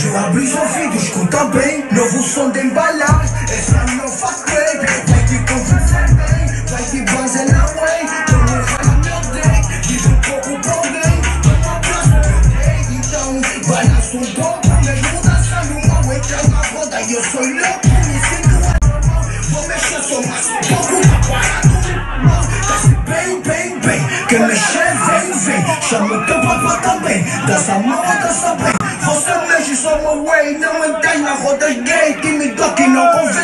rádio, abre os ouvidos, escuta bem. Novo som de embalar, essa nova crave. Vai te conversar bem, vai te banzer na way. Vamos errar no meu deck, diz um pouco pra alguém. Toma abraço meu day, então balança um pouco. Mesmo dançando uma entra na roda e eu sou louco. Me sinto anormal, vou mexer só mais um pouco. Tá parado, desce bem, bem, bem. Quer mexer, vem, vem. Chama o teu papá também, dança mal, dança bem. Você mexe só uma way, não entras na roda gay. Tímido que não convém.